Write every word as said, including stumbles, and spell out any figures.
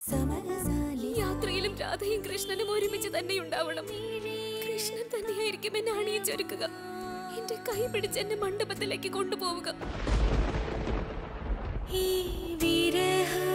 യാത്രയിലും രാധയും കൃഷ്ണനും ഒരുമിച്ച് തന്നെ ഉണ്ടാവണം. കൃഷ്ണൻ തന്നെയായിരിക്കും എന്നെ അണിയിച്ചൊരുക്കുക, എന്റെ കൈ പിടിച്ച് എന്നെ മണ്ഡപത്തിലേക്ക് കൊണ്ടുപോവുക.